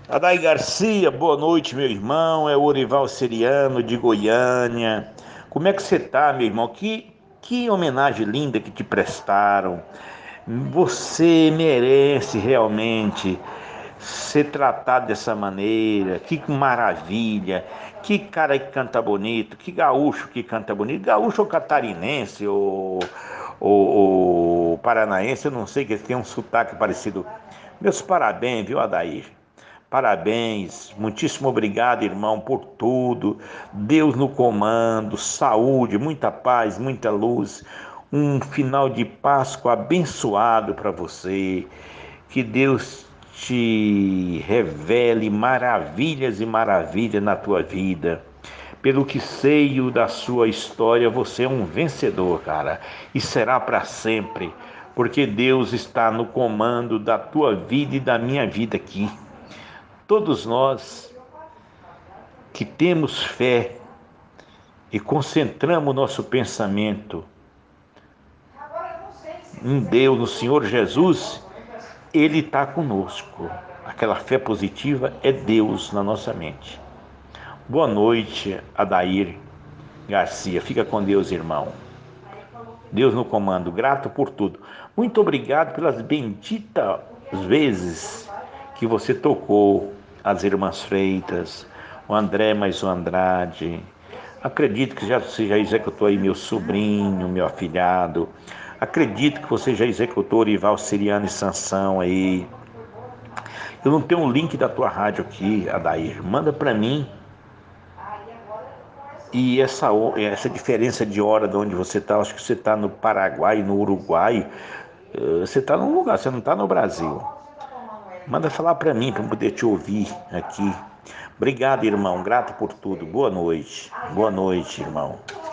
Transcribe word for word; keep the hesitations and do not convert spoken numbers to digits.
Adair Garcia, boa noite, meu irmão. É o Orival Seriano de Goiânia. Como é que você tá, meu irmão? Que, que homenagem linda que te prestaram. Você merece realmente ser tratado dessa maneira. Que maravilha. Que cara que canta bonito. Que gaúcho que canta bonito. Gaúcho ou catarinense ou, ou, ou paranaense, eu não sei, que tem um sotaque parecido. Meus parabéns, viu, Adair? Parabéns, muitíssimo obrigado, irmão, por tudo. Deus no comando, saúde, muita paz, muita luz. Um final de Páscoa abençoado para você. Que Deus te revele maravilhas e maravilhas na tua vida. Pelo que sei da sua história, você é um vencedor, cara, e será para sempre, porque Deus está no comando da tua vida e da minha vida aqui. Todos nós que temos fé e concentramos nosso pensamento em Deus, no Senhor Jesus, Ele está conosco. Aquela fé positiva é Deus na nossa mente. Boa noite, Adair Garcia. Fica com Deus, irmão. Deus no comando, grato por tudo. Muito obrigado pelas benditas vezes que você tocou as irmãs Freitas, o André mais o Andrade. Acredito que já, você já executou aí meu sobrinho, meu afilhado. Acredito que você já executou Orival Siriano e Sansão aí. Eu não tenho um link da tua rádio aqui, Adair. Manda para mim. E essa, essa diferença de hora de onde você está, acho que você está no Paraguai, no Uruguai, você está num lugar, você não está no Brasil. Manda falar para mim, para eu poder te ouvir aqui. Obrigado, irmão, grato por tudo. Boa noite. Boa noite, irmão.